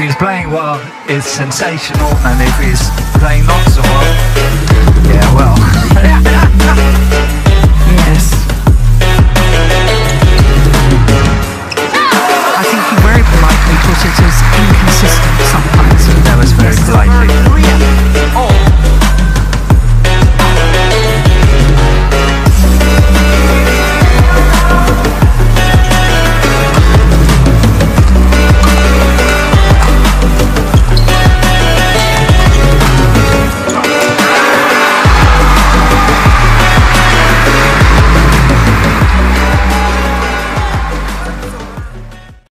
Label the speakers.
Speaker 1: he's playing well, it's sensational, and if he's playing not so well, yeah, well.
Speaker 2: Yes.